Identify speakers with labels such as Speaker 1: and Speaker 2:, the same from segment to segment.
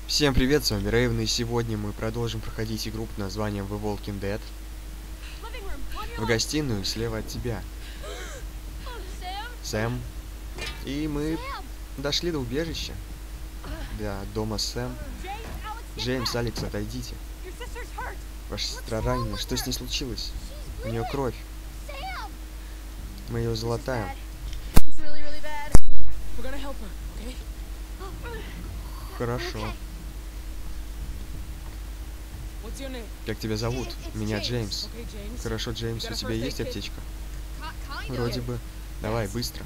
Speaker 1: Всем привет, с вами Рейвен, и сегодня мы продолжим проходить игру под названием The Walking Dead. В гостиную слева от тебя, Сэм. И мы дошли до убежища. До дома Сэм. Джеймс, Алекс, отойдите. Ваша сестра ранена. Что с ней случилось? У нее кровь. Мы ее залатаем. Хорошо. Как тебя зовут? Меня Джеймс. Хорошо, Джеймс, у тебя есть аптечка? Вроде бы. Давай, быстро.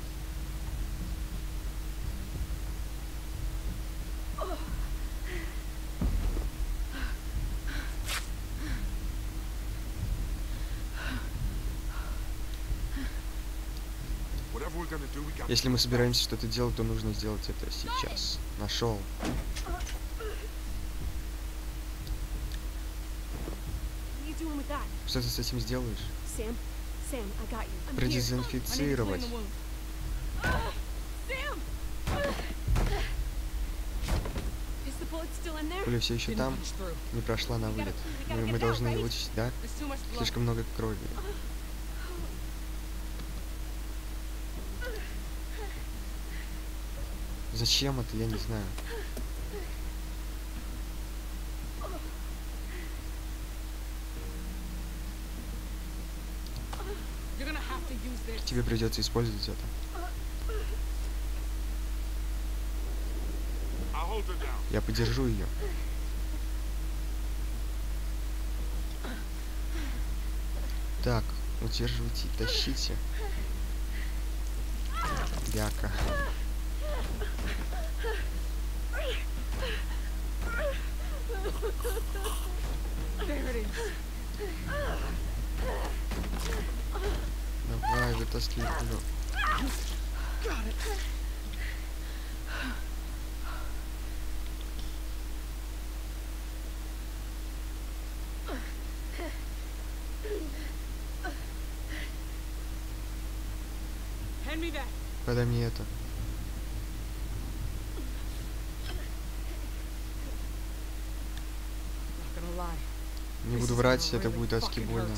Speaker 1: Если мы собираемся что-то делать, то нужно сделать это сейчас. Нашел. Что ты с этим сделаешь? Продезинфицировать. Пуля все еще там? Не прошла на вылет. Мы должны ее вытащить, да? Слишком много крови. Зачем это, я не знаю. Тебе придется использовать это. Я подержу ее. Так, удерживайте и тащите. Бяка. Давай, вытаскивай пулю. Подай мне это. Не буду врать, это будет адски больно.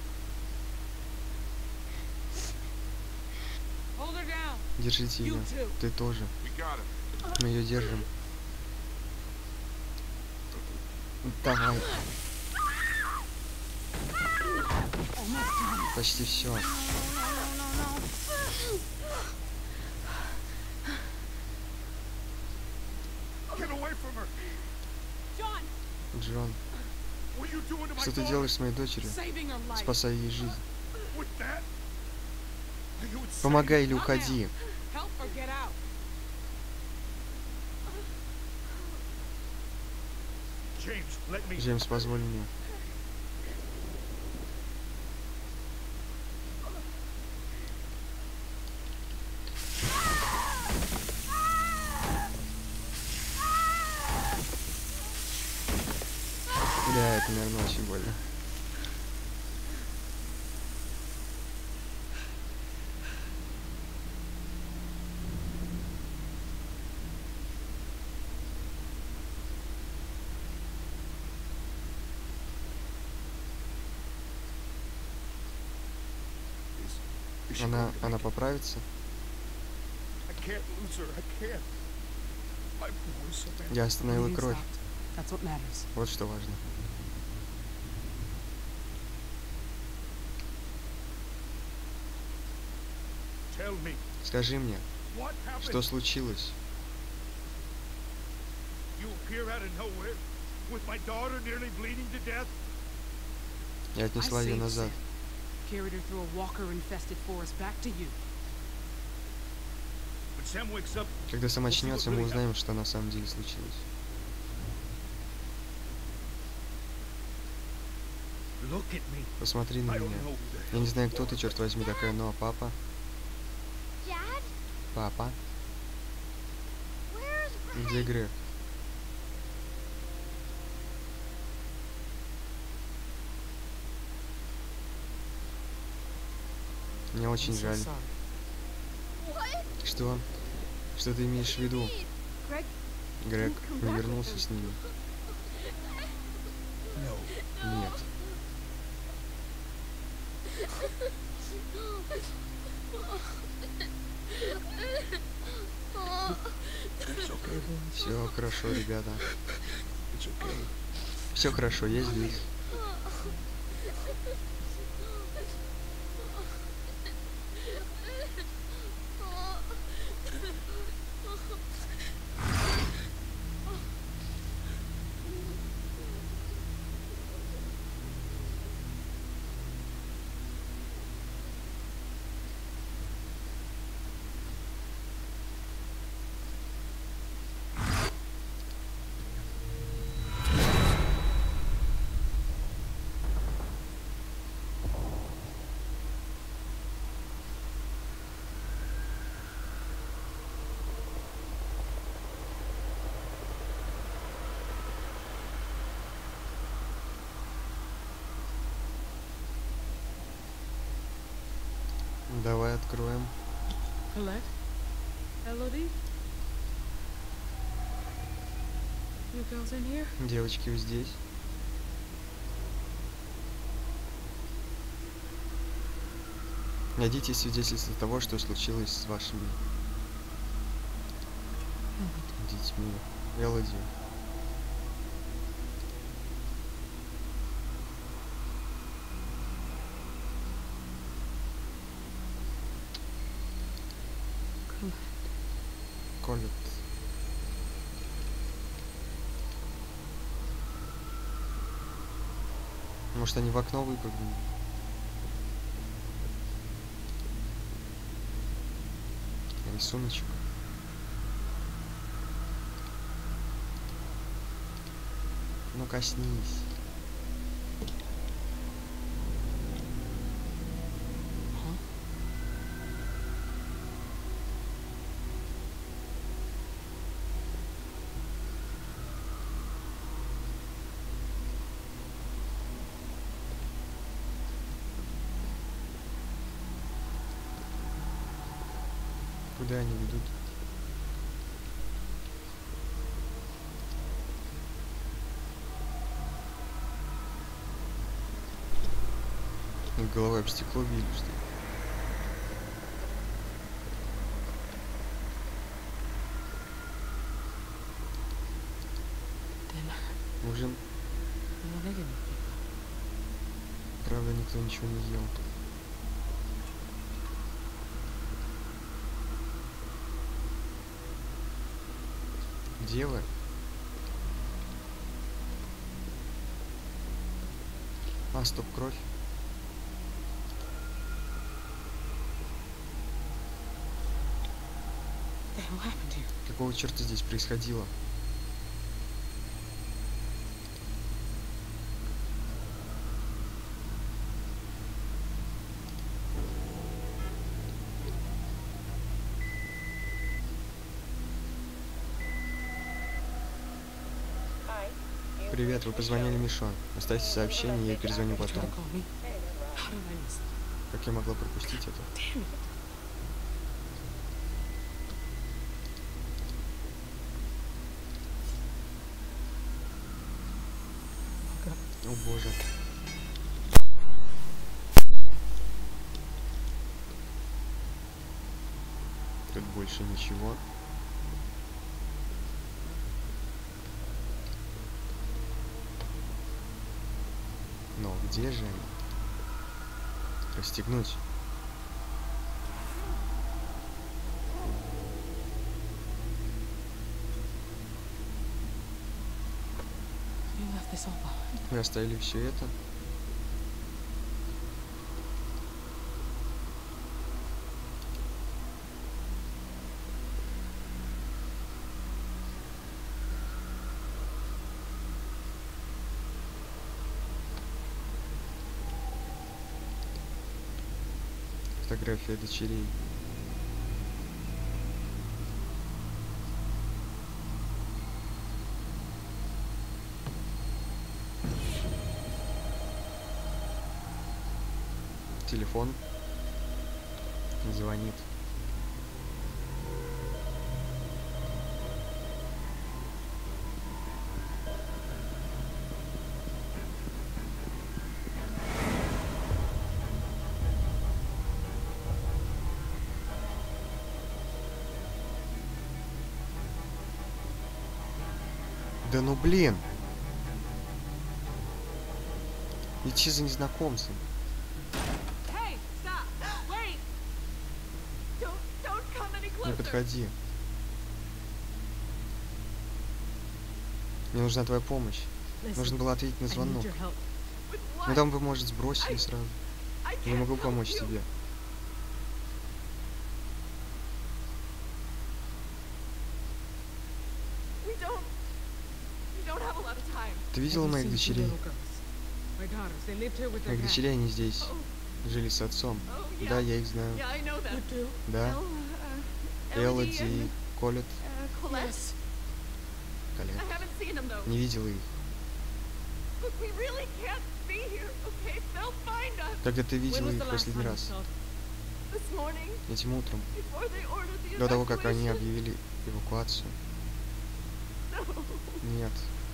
Speaker 1: Держите ее. Ты тоже. Мы ее держим. Давай. Почти все. Джон, что ты делаешь с моей дочерью? Спасай ей жизнь. Помогай или уходи. Джеймс, позволь мне. Да, это, наверное, очень больно. Она поправится? Я остановила кровь. Вот что важно. Скажи мне, что случилось? Я отнесла ее назад. Когда Сэм очнется, мы узнаем, что на самом деле случилось. Посмотри на меня. Я не знаю, кто ты, черт возьми, такая, но папа. Папа. Где Грег? Мне очень жаль. Что? Что ты имеешь в виду? Грег не вернулся с ними. Нет. Все хорошо, ребята. Все хорошо, я здесь. Давай откроем.
Speaker 2: Colette? Elodie? You girls in here?
Speaker 1: Девочки, вы здесь? Найдите свидетельство того, что случилось с вашими детьми. Элоди. Колет. Может, они в окно выпрыгнули? Рисуночек. Ну, коснись. Куда они ведут? Головой об стекло били, что ли? Ужин. Правда, никто ничего не ел. Где вы? А, стоп, кровь. Какого черта здесь происходило? Привет, вы позвонили Мишон. Оставьте сообщение, я перезвоню потом. Как я могла пропустить это? О боже. Тут больше ничего. Но где же они? Расстегнуть. Вы оставили все это? Фотография дочерей. Телефон звонит. Да ну блин! Идти за незнакомцем.
Speaker 2: Hey, stop! Wait! Don't come any
Speaker 1: Не
Speaker 2: closer.
Speaker 1: подходи. Мне нужна твоя помощь. Нужно было ответить на
Speaker 2: I need
Speaker 1: звонок.
Speaker 2: your help.
Speaker 3: With
Speaker 1: Ну
Speaker 3: what?
Speaker 1: там вы, может, сбросили сразу.
Speaker 3: I
Speaker 1: Не
Speaker 3: can't
Speaker 1: могу
Speaker 3: help
Speaker 1: помочь
Speaker 3: you.
Speaker 1: тебе.
Speaker 3: We don't have a lot of time.
Speaker 1: Ты видела
Speaker 2: Have you
Speaker 1: моих
Speaker 2: seen two
Speaker 1: дочерей?
Speaker 2: little girls? My daughters. They lived here with their
Speaker 1: Моих
Speaker 2: dad.
Speaker 1: дочерей, они здесь.
Speaker 3: Oh,
Speaker 1: Жили с отцом.
Speaker 3: oh yeah.
Speaker 1: Да, я их знаю.
Speaker 3: Yeah, I know them.
Speaker 2: You do?
Speaker 1: Да.
Speaker 3: Elodie
Speaker 1: Элоди,
Speaker 3: and,
Speaker 1: Колет,
Speaker 3: Colette.
Speaker 2: Yes.
Speaker 1: Колет.
Speaker 3: I haven't seen them though.
Speaker 1: Не видела их.
Speaker 3: Look, we really can't be here, okay? They'll find us.
Speaker 1: Когда ты
Speaker 2: When
Speaker 1: видела
Speaker 2: was
Speaker 1: их
Speaker 2: the
Speaker 1: в
Speaker 2: last
Speaker 1: последний
Speaker 2: time you
Speaker 1: раз?
Speaker 2: saw them?
Speaker 3: This morning,
Speaker 1: Этим утром.
Speaker 3: before they ordered the
Speaker 1: До того, как они
Speaker 3: evacuation.
Speaker 1: объявили эвакуацию.
Speaker 3: No.
Speaker 1: Нет.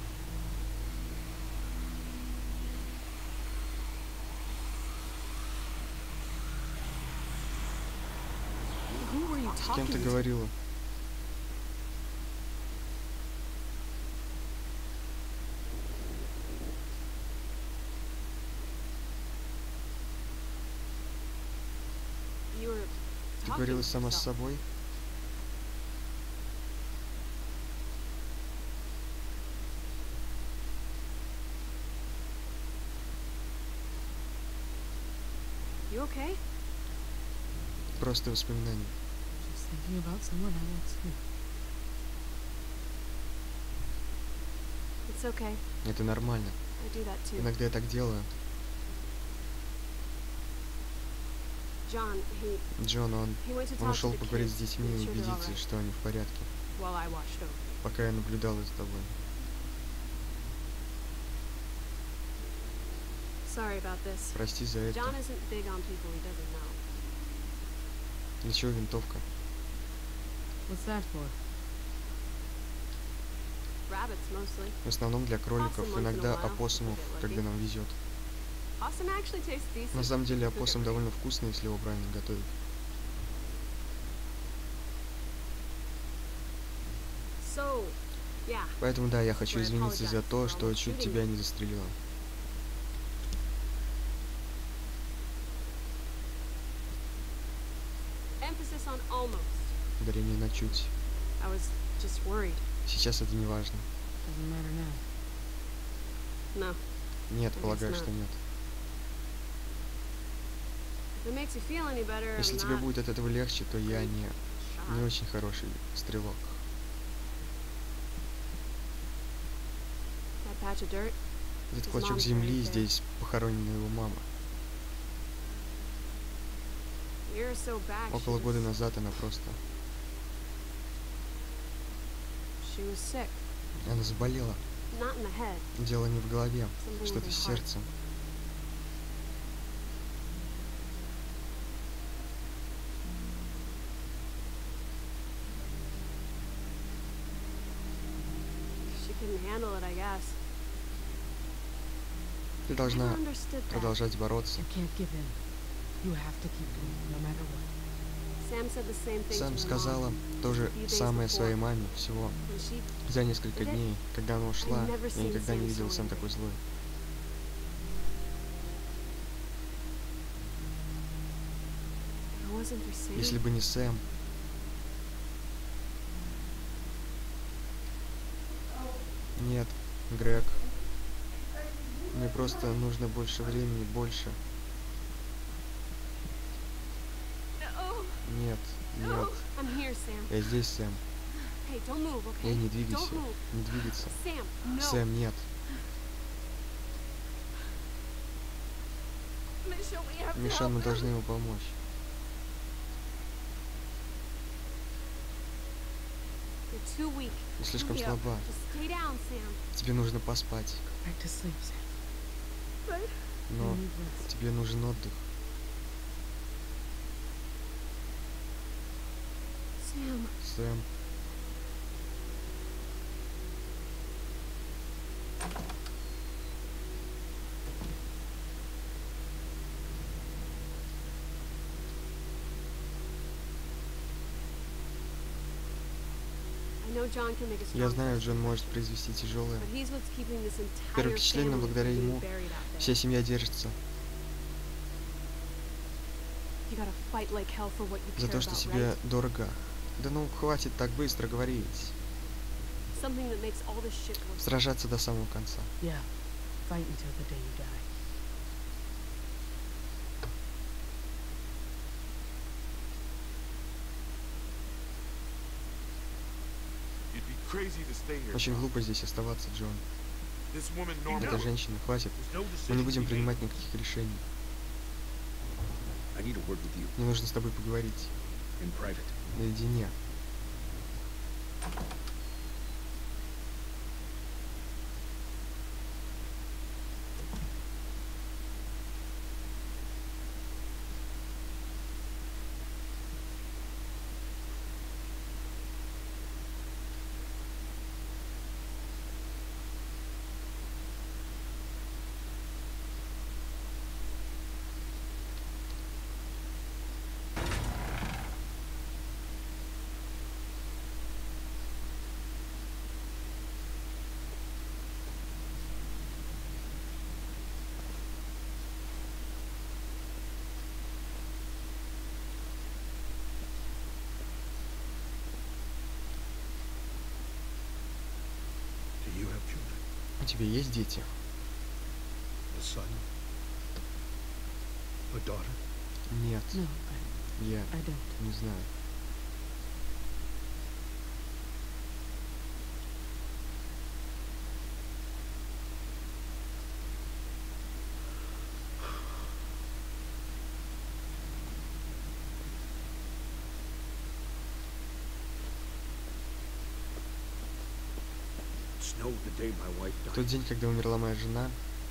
Speaker 3: Who were you
Speaker 1: С кем
Speaker 3: talking
Speaker 1: ты
Speaker 3: to?
Speaker 1: говорила?
Speaker 3: You were
Speaker 1: Ты
Speaker 3: talking
Speaker 1: говорила
Speaker 3: to
Speaker 1: сама с
Speaker 3: yourself.
Speaker 1: собой?
Speaker 3: You okay?
Speaker 1: Просто воспоминания.
Speaker 2: Just thinking about someone I won't see.
Speaker 3: It's okay.
Speaker 1: Это нормально.
Speaker 3: I do that too.
Speaker 1: Иногда я так делаю.
Speaker 3: John,
Speaker 1: Джон, он
Speaker 3: he went to
Speaker 1: Он
Speaker 3: talk
Speaker 1: ушел
Speaker 3: to the
Speaker 1: поговорить
Speaker 3: kids,
Speaker 1: с детьми
Speaker 3: make
Speaker 1: и
Speaker 3: sure they're
Speaker 1: убедиться,
Speaker 3: all right,
Speaker 1: что они в порядке,
Speaker 3: while I watched over you.
Speaker 1: пока я наблюдала за тобой.
Speaker 3: Sorry about this.
Speaker 1: Прости за это.
Speaker 3: John isn't big on people he doesn't know.
Speaker 1: Для чего винтовка?
Speaker 2: What's that for?
Speaker 3: Rabbits mostly.
Speaker 1: В основном для кроликов,
Speaker 3: Possum once in a
Speaker 1: иногда
Speaker 3: while,
Speaker 1: опоссумов,
Speaker 3: if we get
Speaker 1: когда
Speaker 3: lucky.
Speaker 1: нам везет.
Speaker 3: Possum actually tastes decent.
Speaker 1: На самом деле
Speaker 3: Cook it
Speaker 1: опоссум
Speaker 3: right.
Speaker 1: довольно вкусный, если его правильно готовить.
Speaker 3: So, yeah.
Speaker 1: Поэтому да, я хочу
Speaker 3: I
Speaker 1: извиниться за
Speaker 3: apologize
Speaker 1: то,
Speaker 3: for
Speaker 1: что
Speaker 3: almost
Speaker 1: чуть
Speaker 3: shooting
Speaker 1: тебя
Speaker 3: you.
Speaker 1: не застрелила.
Speaker 3: Emphasis on almost.
Speaker 1: Ударение на чуть.
Speaker 3: I was just worried.
Speaker 1: Сейчас это не важно.
Speaker 2: Doesn't matter now.
Speaker 3: No.
Speaker 1: Нет,
Speaker 3: guess
Speaker 1: полагаю,
Speaker 3: not.
Speaker 1: что нет.
Speaker 3: If it makes you feel any better,
Speaker 1: Если
Speaker 3: I'm
Speaker 1: тебе
Speaker 3: not
Speaker 1: будет от этого легче, то я
Speaker 3: great
Speaker 1: не
Speaker 3: shot.
Speaker 1: очень хороший стрелок.
Speaker 3: That patch of dirt.
Speaker 1: Этот
Speaker 3: His
Speaker 1: клочок
Speaker 3: mom's
Speaker 1: земли,
Speaker 3: buried there.
Speaker 1: здесь похоронена его мама.
Speaker 3: A year or so back,
Speaker 1: Около года
Speaker 3: she
Speaker 1: назад она просто...
Speaker 3: was sick.
Speaker 1: Она заболела.
Speaker 3: Not in the head.
Speaker 1: Дело не в голове,
Speaker 3: Something
Speaker 1: что-то
Speaker 3: with
Speaker 1: с
Speaker 3: her heart.
Speaker 1: сердцем.
Speaker 3: She couldn't handle it, I guess.
Speaker 1: Ты
Speaker 3: I
Speaker 1: должна
Speaker 3: never understood that.
Speaker 1: продолжать бороться.
Speaker 2: You can't give in. You have to keep going, no matter what.
Speaker 3: Sam said the same thing
Speaker 1: Сам
Speaker 3: to her
Speaker 1: сказала
Speaker 3: mom.
Speaker 1: то же
Speaker 3: a few days
Speaker 1: самое
Speaker 3: before.
Speaker 1: своей маме всего
Speaker 3: When she
Speaker 1: за несколько
Speaker 3: Did it?
Speaker 1: дней, когда она ушла.
Speaker 3: never
Speaker 1: Я
Speaker 3: seen
Speaker 1: никогда не
Speaker 3: Sam
Speaker 1: видел
Speaker 3: so
Speaker 1: Сэм
Speaker 3: angry.
Speaker 1: такой злой.
Speaker 3: If it wasn't for Sam,
Speaker 1: Если бы не Сэм, нет, Грег, мне просто нужно больше времени, больше.
Speaker 3: No,
Speaker 1: Нет, нет,
Speaker 3: no. I'm here, Sam.
Speaker 1: я здесь, Сэм.
Speaker 3: Hey, don't move, okay?
Speaker 1: Эй, не двигайся,
Speaker 3: Don't move.
Speaker 1: не двигаться.
Speaker 3: Sam, no.
Speaker 1: Сэм, нет.
Speaker 3: Michelle, we have to
Speaker 1: Мишан, мы
Speaker 3: help
Speaker 1: должны
Speaker 3: him.
Speaker 1: ему помочь.
Speaker 3: You're too weak.
Speaker 1: Ты слишком
Speaker 3: Hurry up.
Speaker 1: слаба.
Speaker 3: Just stay down, Sam.
Speaker 1: Тебе нужно поспать.
Speaker 2: Go back to sleep, Sam.
Speaker 3: But
Speaker 1: Но
Speaker 2: You need rest.
Speaker 1: тебе нужен отдых.
Speaker 3: Sam,
Speaker 1: Сэм.
Speaker 3: I know
Speaker 1: Я знаю, Джон может произвести тяжелое. Первое впечатление, благодаря ему вся семья держится. За то, что тебе дорого. Да ну, хватит так быстро говорить. Сражаться до самого конца.
Speaker 2: Yeah. Fight until the day you die.
Speaker 1: Очень глупо здесь оставаться, Джон. Эта женщина, хватит. Мы не будем принимать никаких решений. Мне нужно с тобой поговорить. Наедине. У тебя есть дети? Нет.
Speaker 2: No,
Speaker 1: Я
Speaker 2: I don't.
Speaker 1: не знаю. В тот день, когда умерла моя жена,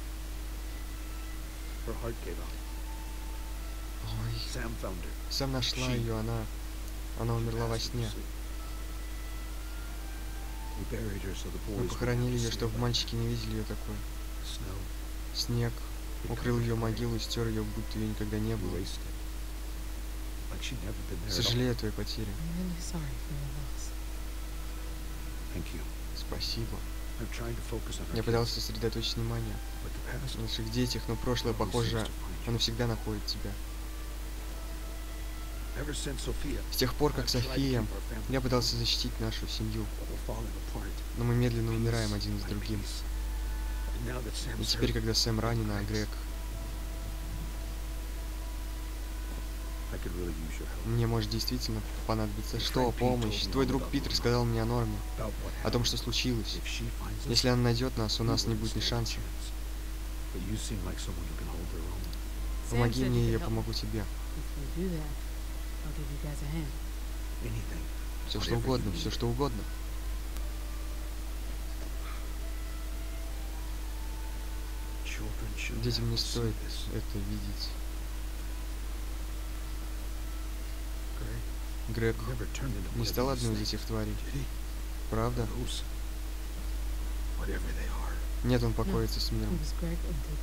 Speaker 1: ой, Сэм нашла ее, она умерла во сне. Мы похоронили ее, чтобы мальчики не видели ее такой. Снег укрыл ее могилу, стер ее, будто ее никогда не было. Сожалею о твоей потере.
Speaker 2: I'm really sorry for your loss.
Speaker 1: Спасибо. Я пытался сосредоточить внимание на наших детях, но прошлое, похоже, оно всегда находит тебя. С тех пор, как София, я пытался защитить нашу семью, но мы медленно умираем один за другим. И теперь, когда Сэм ранен, а Грег... Мне может действительно понадобиться что? Помощь. Твой друг Питер сказал мне о Норме, о том, что случилось. Если она найдет нас, у нас не будет ни шанса. Помоги мне, и я помогу тебе.
Speaker 2: If you do that, I'll give you guys a hand.
Speaker 1: Все что угодно, все что угодно. Детям не стоит это видеть. Грег не стал одной из этих тварей. Правда? Нет, он покоится с миром.
Speaker 2: It was Greg until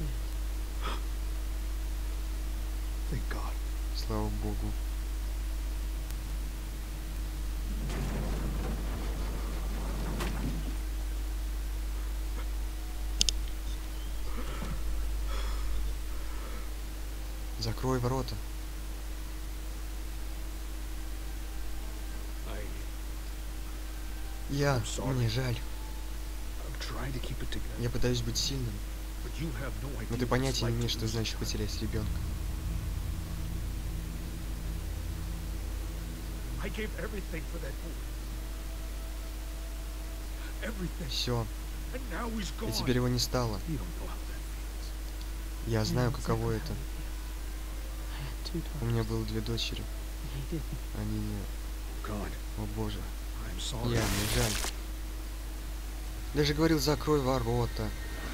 Speaker 2: the end.
Speaker 1: Слава Богу. Закрой ворота. Мне жаль. Я пытаюсь быть сильным, но ты понятия не имеешь, что значит потерять ребенка. Все. И теперь его не стало. Я знаю, каково это. У меня было 2 дочери. Они не... О боже. Мне жаль. Я же говорил, закрой ворота.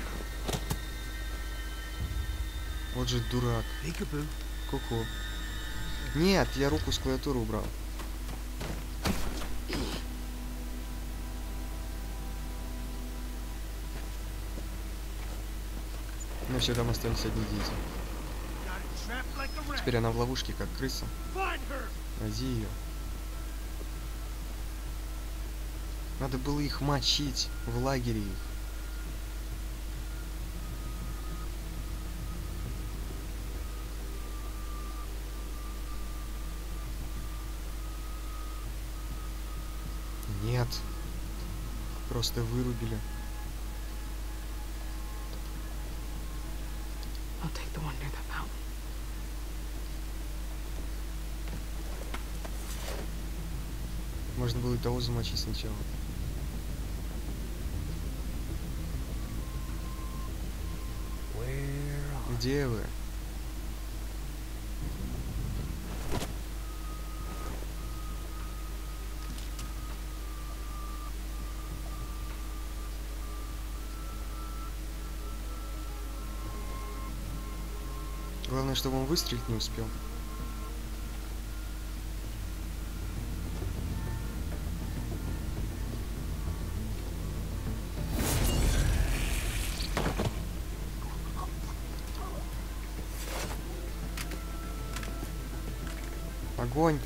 Speaker 1: Вот же дурак. Ку-ку. Нет, я руку с клавиатуры убрал. Но все, там остались одни дети. Теперь она в ловушке, как крыса. Найди ее. Надо было их мочить в лагере их. Нет. Просто вырубили.
Speaker 2: I'll take the one near the fountain.
Speaker 1: Можно было и того замочить сначала. Где вы? Главное, чтобы он выстрелить не успел. Огонь!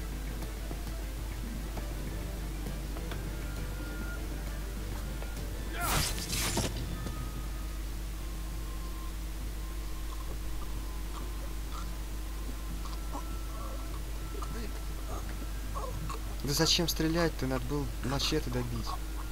Speaker 1: Да зачем стрелять-то? Надо было мачете добить.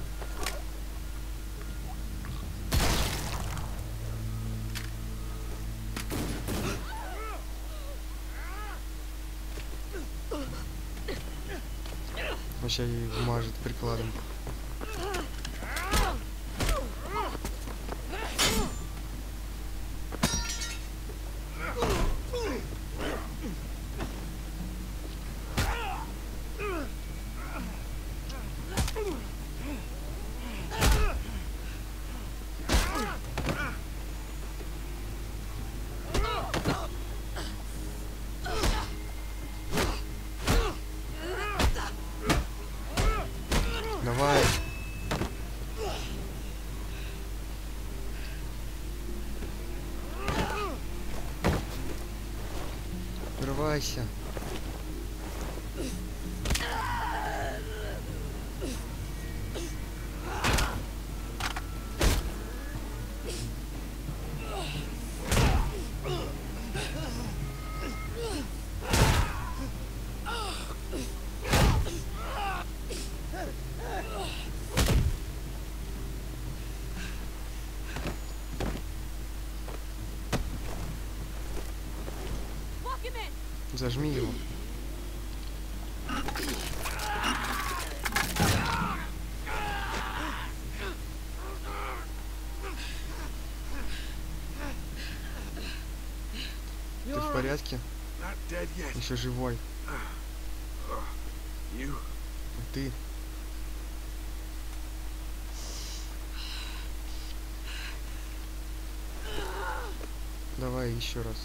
Speaker 1: Вообще ей вмажет прикладом. Давай. Врывайся. Зажми его. Ты в порядке? Еще живой. А ты? Давай еще раз.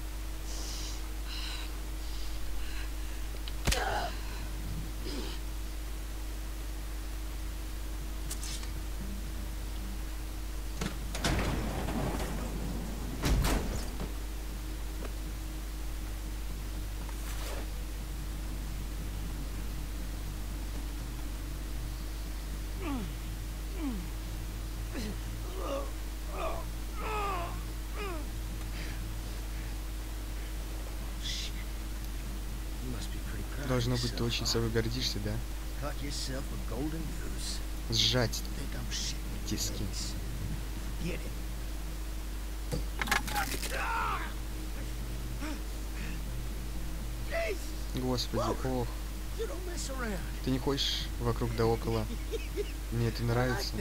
Speaker 1: Должно быть, ты очень собой гордишься, да? Сжать тиски. Господи, ох. Ты не ходишь вокруг да около. Мне это нравится.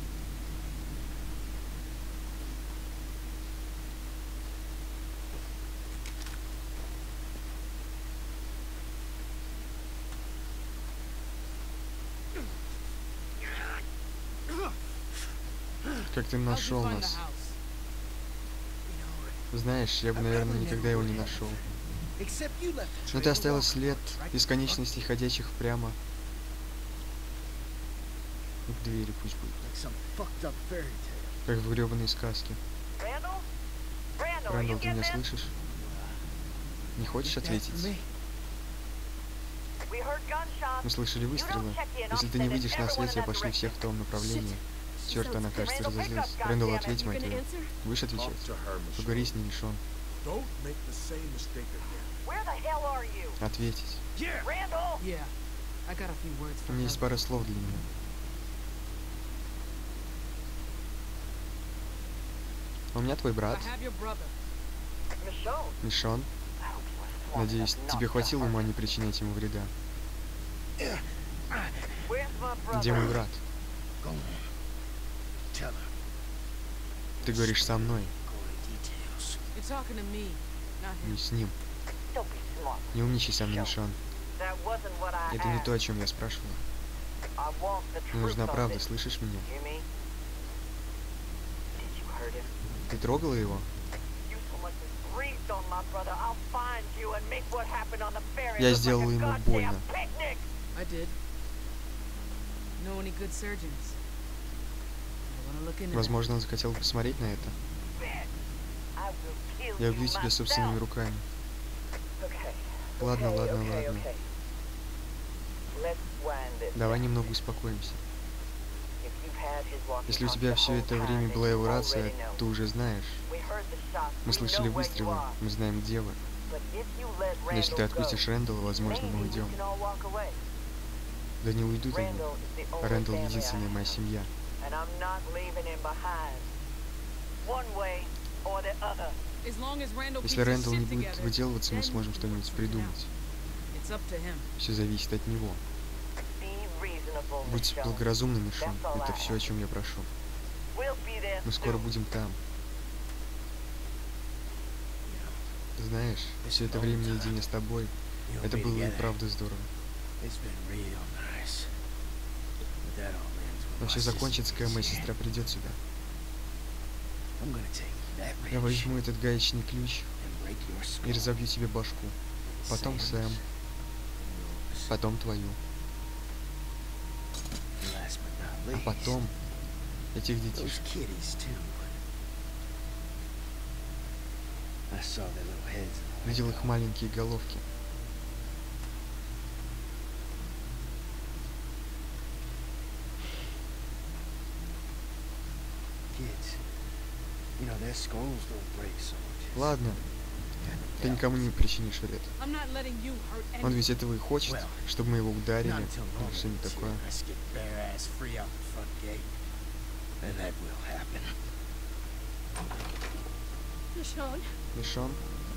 Speaker 1: Как ты нашел нас? Знаешь, я бы, наверное, никогда его не нашел. Но ты оставил след бесконечности ходячих прямо к двери, пусть будет. Как в гребаной сказке. Рэндалл, ты меня слышишь? Не хочешь ответить? Мы слышали выстрелы. Если ты не выйдешь на свет, я пошлю всех в том направлении. Черт, она, кажется, разозлилась. Рэндалл, ответь, мать твою. Будешь отвечать? Поговори с ней, Мишон. Ответить.
Speaker 2: Yeah, I got a few words
Speaker 1: У
Speaker 2: for
Speaker 1: меня
Speaker 2: her.
Speaker 1: есть пара слов для нее. У меня твой брат,
Speaker 2: I have your brother.
Speaker 1: Мишон. Надеюсь, тебе хватило ума не причинять ему вреда. Где мой брат? Ты говоришь со мной,
Speaker 2: You're talking to me, not him.
Speaker 1: не с ним. Не умничай со мной, Мишон. Это не то, о чем я спрашивала. Мне нужна правда, слышишь меня? Ты трогала его? Я сделала ему больно.
Speaker 2: I did. Know any good surgeons? I wanna look into that.
Speaker 1: Возможно, он захотел посмотреть на это. Я убью тебя собственными руками. Ладно, ладно, ладно. Давай немного успокоимся. Если у тебя все это время была его рация, ты уже знаешь. Мы слышали выстрелы, мы знаем, где вы. Но если ты отпустишь Рэндалла, возможно, мы уйдем. Да не уйдут они. Рэндалл — единственная моя семья.
Speaker 2: As long as Randall
Speaker 1: Если
Speaker 2: keeps his
Speaker 1: Рэндалл не
Speaker 2: shit
Speaker 1: будет
Speaker 2: together,
Speaker 1: выделываться, мы
Speaker 2: then
Speaker 1: сможем что-нибудь
Speaker 2: we'll figure it
Speaker 1: придумать.
Speaker 2: out. It's up to him.
Speaker 1: Все зависит от него. Будь благоразумным, Мишон. Это все, о чем я прошу. Мы скоро будем там. Знаешь, все это время наедине с тобой, это было и правда здорово. Но все закончится, когда моя сестра придет сюда. Я возьму этот гаечный ключ и разобью тебе башку. Потом Сэм. Потом твою. А потом этих детишек. Видел их маленькие головки. Ладно, ты никому не причинишь вред.
Speaker 2: I'm not letting you hurt
Speaker 1: Он
Speaker 2: anyone.
Speaker 1: ведь этого и хочет, чтобы мы его ударили или что-нибудь такое.
Speaker 3: Michonne,
Speaker 1: Мишон?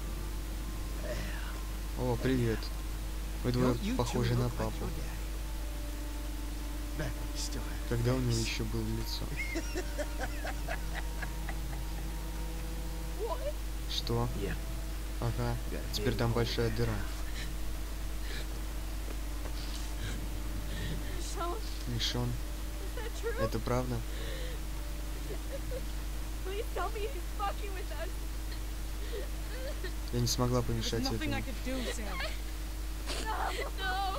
Speaker 1: О, привет. Вы двое похожи на папу. Когда у него еще было лицо?
Speaker 3: what?
Speaker 1: Что? Ага, теперь там большая дыра.
Speaker 3: Michonne,
Speaker 1: Мишон,
Speaker 3: is that true?
Speaker 1: это правда?
Speaker 3: Please tell me he's fucking with us.
Speaker 1: Я не смогла
Speaker 2: There's
Speaker 1: помешать
Speaker 2: nothing I
Speaker 1: этому.
Speaker 2: could do, Sam.
Speaker 3: No.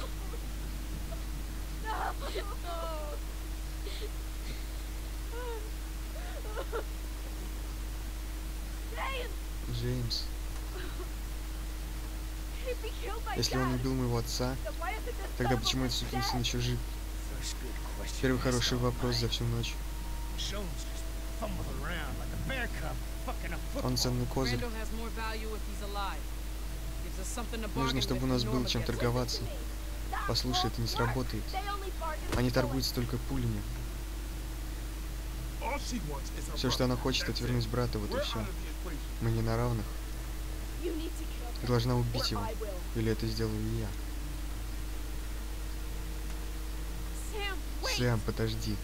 Speaker 3: James,
Speaker 1: Джеймс,
Speaker 3: if he killed my
Speaker 1: если он
Speaker 3: dad,
Speaker 1: убил моего отца,
Speaker 3: then why isn't this
Speaker 1: тогда
Speaker 3: son
Speaker 1: почему этот
Speaker 3: fucking
Speaker 1: сукин сын
Speaker 3: dead?
Speaker 1: еще жив? Первый хороший вопрос за всю ночь. Он ценный козырь.
Speaker 2: Randall has more value if he's alive. Gives us something to
Speaker 1: Нужно,
Speaker 2: bargain
Speaker 1: чтобы
Speaker 2: with
Speaker 1: у нас
Speaker 2: when
Speaker 1: было
Speaker 2: Norma
Speaker 1: чем
Speaker 2: gets
Speaker 1: торговаться.
Speaker 3: That
Speaker 1: Послушай, это не
Speaker 3: won't work.
Speaker 1: сработает.
Speaker 3: They only bargain
Speaker 1: Они
Speaker 3: with
Speaker 1: торгуются только пулями. Все, что она хочет, отвернуть брата, вот и все. Мы не на равных.
Speaker 3: bullets. You need to kill
Speaker 1: Ты
Speaker 3: him,
Speaker 1: должна
Speaker 3: or
Speaker 1: убить его.
Speaker 3: I will.
Speaker 1: Или это сделаю я.
Speaker 3: Sam, wait.
Speaker 1: Сэм, подожди.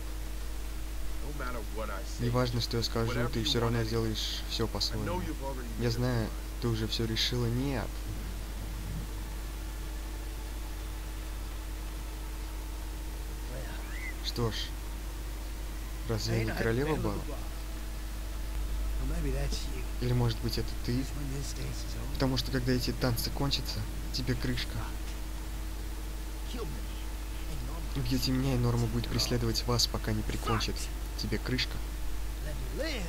Speaker 1: Неважно, что я скажу, ты все равно сделаешь все по-своему. Я знаю, ты уже все решила. Нет. Что ж, разве я не королева бала? Или может быть это ты? Потому что когда эти танцы кончатся, тебе крышка. Убьете меня, и Норма будет преследовать вас, пока не прикончит. Тебе крышка.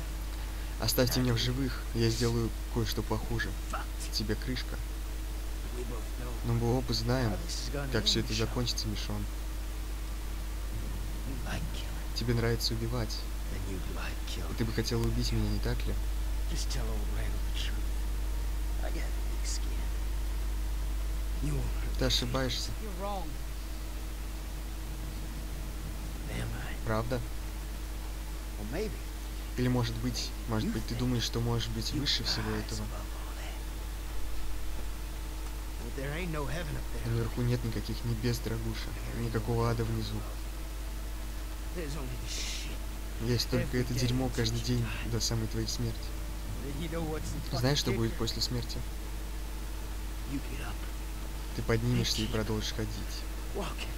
Speaker 1: Оставьте меня в живых, я сделаю кое-что похуже. Тебе крышка.
Speaker 4: we both know
Speaker 1: Но мы оба знаем,
Speaker 4: how this is gonna
Speaker 1: как все
Speaker 4: end,
Speaker 1: это
Speaker 4: Michonne.
Speaker 1: закончится, Мишон.
Speaker 4: You like killing,
Speaker 1: Тебе нравится убивать.
Speaker 4: then you'd like
Speaker 1: И
Speaker 4: killing.
Speaker 1: ты бы хотела убить меня, не так ли?
Speaker 4: Just tell old Randall the truth. I got a thick skin. You won't hurt
Speaker 1: Ты
Speaker 4: me.
Speaker 1: ошибаешься,
Speaker 2: You're wrong.
Speaker 4: Am I?
Speaker 1: правда?
Speaker 4: Well, maybe.
Speaker 1: Или может быть, ты думаешь, что можешь быть
Speaker 4: You
Speaker 1: выше всего
Speaker 4: rise
Speaker 1: этого?
Speaker 4: above all that. Well, there ain't no heaven up there.
Speaker 1: Наверху нет никаких небес, дорогуша, никакого ада внизу.
Speaker 4: There's only the shit.
Speaker 1: Есть только это дерьмо каждый день до самой твоей смерти.
Speaker 4: You know what's the
Speaker 1: Знаешь, что
Speaker 4: fucking
Speaker 1: будет
Speaker 4: kicker?
Speaker 1: после смерти?
Speaker 4: You get up,
Speaker 1: Ты поднимешься и продолжишь ходить.
Speaker 4: walking.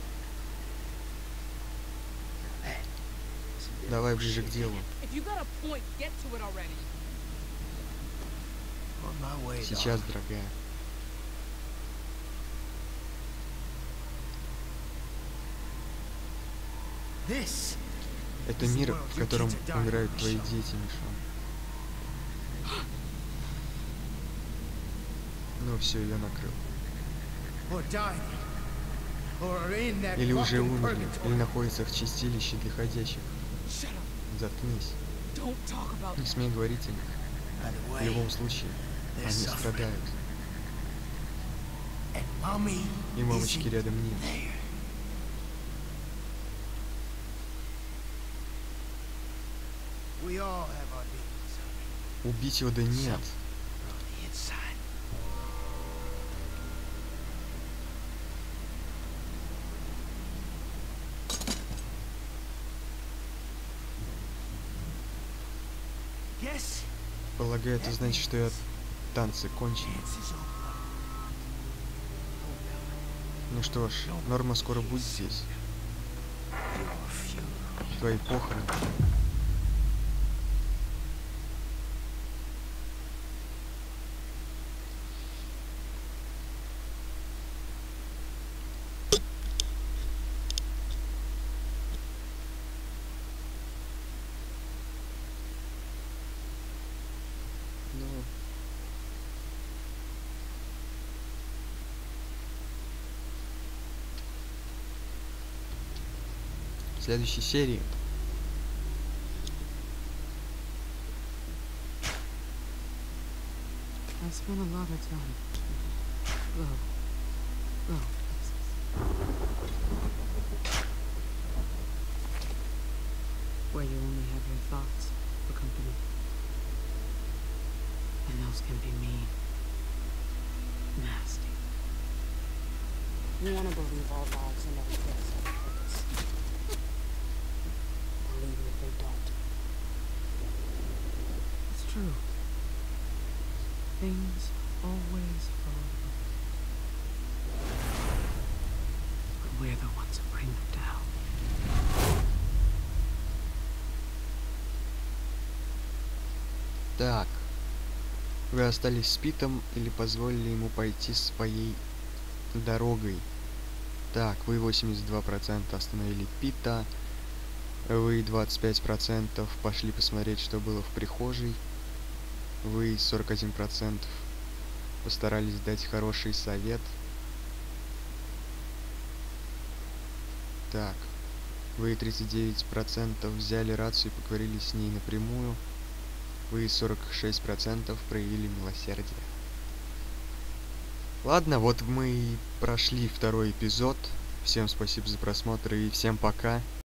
Speaker 4: Now that is some
Speaker 1: Давай
Speaker 4: different
Speaker 1: ближе к
Speaker 4: shit.
Speaker 1: делу.
Speaker 2: If you got a point, get to it already.
Speaker 4: On my way,
Speaker 1: Сейчас,
Speaker 4: dog.
Speaker 1: дорогая.
Speaker 4: This
Speaker 1: Это мир, в котором умирают твои дети, Мишон. Ну все, ее накрыл.
Speaker 4: or dying, or in that
Speaker 1: Или уже
Speaker 4: fucking
Speaker 1: умерли, или
Speaker 4: purgatory.
Speaker 1: находятся в чистилище для ходящих.
Speaker 2: Shut up.
Speaker 1: Заткнись.
Speaker 2: Don't talk about
Speaker 1: Не смей говорить о них.
Speaker 4: By the
Speaker 1: В
Speaker 4: way,
Speaker 1: любом случае,
Speaker 4: they're
Speaker 1: они
Speaker 4: suffering.
Speaker 1: страдают.
Speaker 4: And mommy
Speaker 1: И мамочки
Speaker 4: isn't
Speaker 1: рядом нет.
Speaker 4: there. We all have our demons, honey,
Speaker 1: Убить его да нет.
Speaker 4: on the inside. Guess
Speaker 1: Полагаю, это значит, что я танцы кончены.
Speaker 4: dance is over.
Speaker 1: Ну что ж, Норма скоро будет здесь.
Speaker 4: Your funeral.
Speaker 1: Твои похороны. Ну, в следующей серии
Speaker 2: I spent a lot of time. Low. Low. Where you only have your thoughts for company. And those can be mean. Nasty. You want to believe our lives and our deaths have a purpose. Believe me if they don't. It's true. Things always fall apart. But we're the ones who bring them down.
Speaker 1: Так. Вы остались с Питом или позволили ему пойти своей дорогой? Так, вы 82% остановили Пита. Вы 25% пошли посмотреть, что было в прихожей. Вы 41% постарались дать хороший совет. Так. Вы 39% взяли рацию и поговорили с ней напрямую. Вы 46% проявили милосердие. Ладно, вот мы и прошли второй эпизод. Всем спасибо за просмотр и всем пока.